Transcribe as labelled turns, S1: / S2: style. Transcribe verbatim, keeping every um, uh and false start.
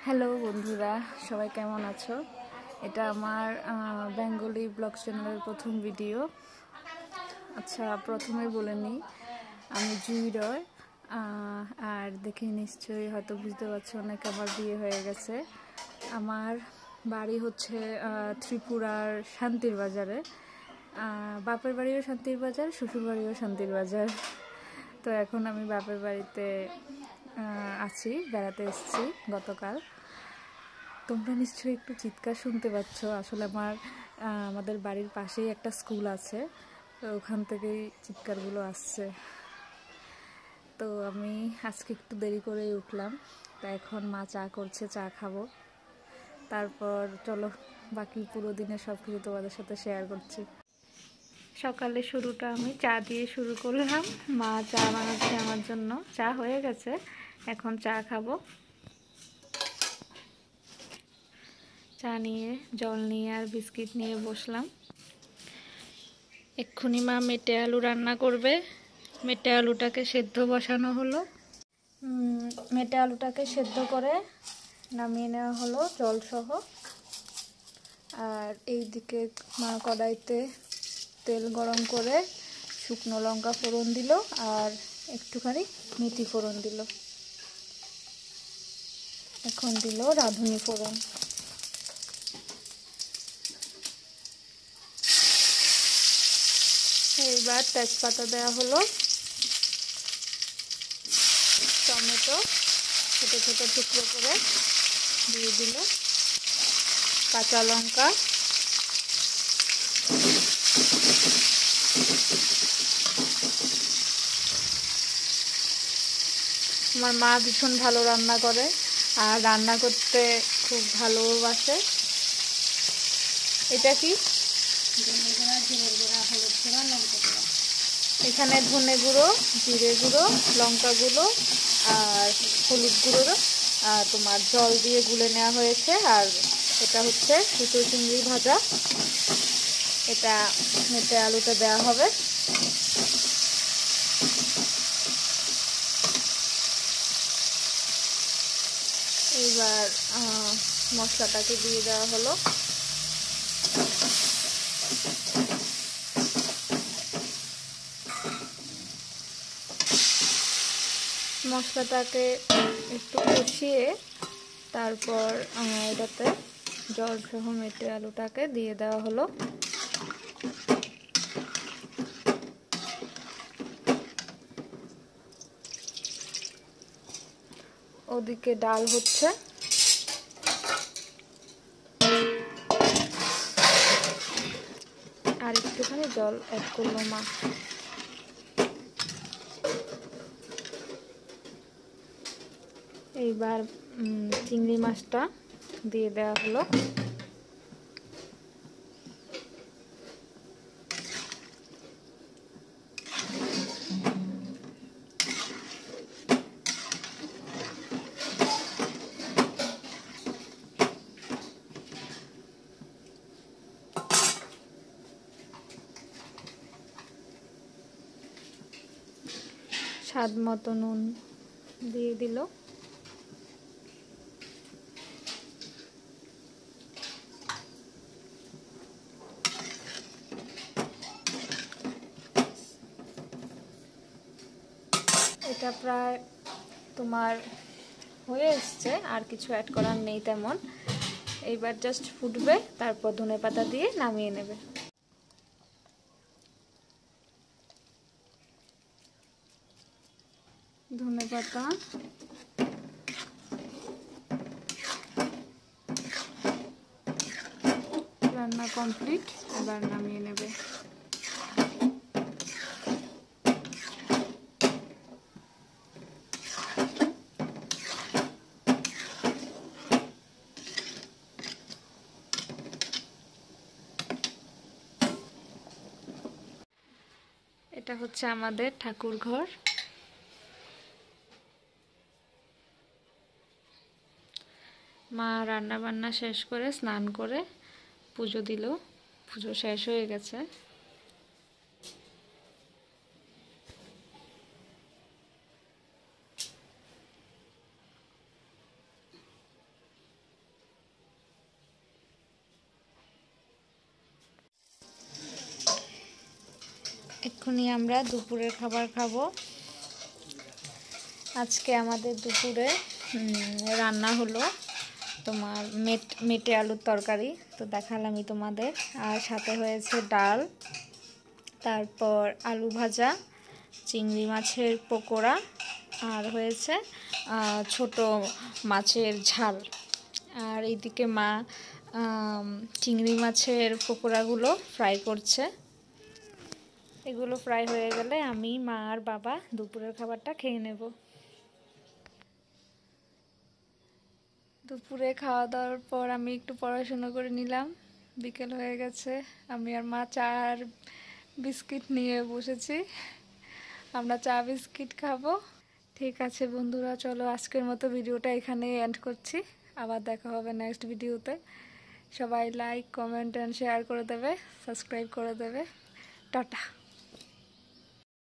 S1: Hello বন্ধুরা, সবাই কেমন আছো? এটা আমার বেঙ্গলি ব্লগ চ্যানেলের প্রথম ভিডিও। আচ্ছা, প্রথমে বলে নিই, আমি জুই রয়। আর দেখে নিশ্চয়ই হয়তো বুঝতে পারছো অনেক আমার বিয়ে হয়ে গেছে। আমার বাড়ি হচ্ছে ত্রিপুরার শান্তির বাজারে। বাপের বাড়িও শান্তির বাজার, শ্বশুর বাড়িও শান্তির বাজার। তো এখন আমি বাপের বাড়িতে আছি, বেড়াতে এসেছি গতকাল। তোমরা নিশ্চয়ই একটু চিৎকার শুনতে পাচ্ছ। আসলে আমার আমাদের বাড়ির পাশেই একটা স্কুল আছে, তো ওখান থেকেই চিৎকারগুলো আসছে। তো আমি আজকে একটু দেরি করেই উঠলাম, তা এখন মা চা করছে, চা খাবো। তারপর চলো বাকি পুরো দিনের সব কিছু তোমাদের সাথে শেয়ার করছি। সকালে শুরুটা আমি চা দিয়ে শুরু করলাম। মা চা বানাচ্ছে আমার জন্য, চা হয়ে গেছে, এখন চা খাবো। চা নিয়ে, জল নিয়ে আর বিস্কিট নিয়ে বসলাম। এক্ষুনি মা মেটে আলু রান্না করবে। মেটে আলুটাকে সেদ্ধ বসানো হলো। মেটে আলুটাকে সেদ্ধ করে নামিয়ে নেওয়া হলো জলসহ। আর এই দিকে মা কড়াইতে তেল গরম করে শুকনো লঙ্কা ফোড়ন দিল আর একটুখানি মেথি ফোড়ন দিল। এখন দিল রাঁধুনি ফোড়ন। এইবার তেজপাতা দেওয়া হলো, টমেটো ছোট ছোট টুকরো করে দিয়ে দিল, কাঁচা লঙ্কা, আমার মা ভীষণ ভালো রান্না করে আর রান্না করতে খুব ভালোবাসে। এটা কি? এখানে ধনে গুঁড়ো, জিরে গুঁড়ো, লঙ্কা গুঁড়ো আর হলুদ গুঁড়ো তোমার জল দিয়ে গুলে নেওয়া হয়েছে। আর এটা হচ্ছে সুতো চিংড়ি ভাজা, এটা মেটে আলুতে দেওয়া হবে। এবার মশলাটাকে দিয়ে দেওয়া হলো। মশলাটাকে একটু কষিয়ে তারপর এটাতে জল সহ মেটে আলুটাকে দিয়ে দেওয়া হলো। ওদিকে ডাল হচ্ছে। আর একটুখানি জল অ্যাড করলো মা। এইবার চিংড়ি মাছটা দিয়ে দেওয়া হলো। স্বাদ মতো নুন দিয়ে দিল। এটা প্রায় তোমার হয়ে এসছে, আর কিছু অ্যাড করার নেই তেমন। এইবার জাস্ট ফুটবে, তারপর ধনেপাতা দিয়ে নামিয়ে নেবে। ধনেপাতা, রান্না কমপ্লিট, এবার নামিয়ে নেবে। এটা হচ্ছে আমাদের ঠাকুর ঘর। মা রান্না বান্না শেষ করে স্নান করে পুজো দিল। পুজো শেষ হয়ে গেছে। এখনই আমরা দুপুরের খাবার খাবো। আজকে আমাদের দুপুরে রান্না হলো তোমার মেট মেটে আলুর তরকারি, তো দেখালামই তোমাদের। আর সাথে হয়েছে ডাল, তারপর আলু ভাজা, চিংড়ি মাছের পকোড়া, আর হয়েছে ছোট মাছের ঝাল। আর এইদিকে মা চিংড়ি মাছের পকোড়াগুলো ফ্রাই করছে। এগুলো ফ্রাই হয়ে গেলে আমি, মা আর বাবা দুপুরের খাবারটা খেয়ে নেব। দুপুরে খাওয়া দাওয়ার পর আমি একটু পড়াশোনা করে নিলাম। বিকেল হয়ে গেছে, আমি আর মা চা আর বিস্কিট নিয়ে বসেছি। আমরা চা বিস্কিট খাবো। ঠিক আছে বন্ধুরা, চলো আজকের মতো ভিডিওটা এখানে এন্ড করছি। আবার দেখা হবে নেক্সট ভিডিওতে। সবাই লাইক, কমেন্ট অ্যান্ড শেয়ার করে দেবে, সাবস্ক্রাইব করে দেবে। টাটা।